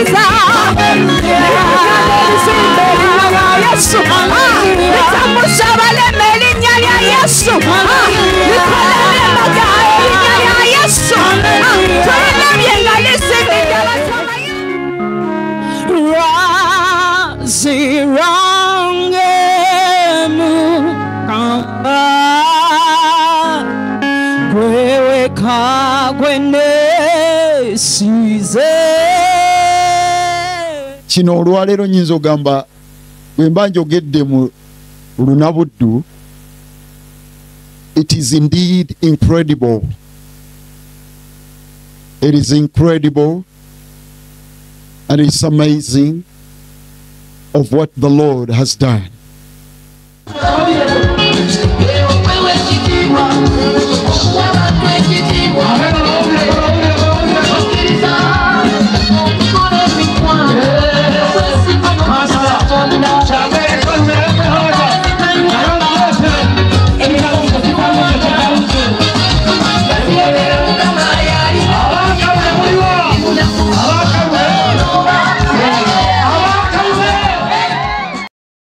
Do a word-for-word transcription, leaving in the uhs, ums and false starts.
umukiza Yesu nitamusaba lemeli nyanya Yesu nikolele magaye nyanya Yesu twele byengalisi ndabasaba razirangemu kamba kwewe kagwene size kino olwaleero nyinza ogamba bwe mba njogedde mu lunabuddu. It is indeed incredible. It is incredible and it's amazing of what the Lord has done.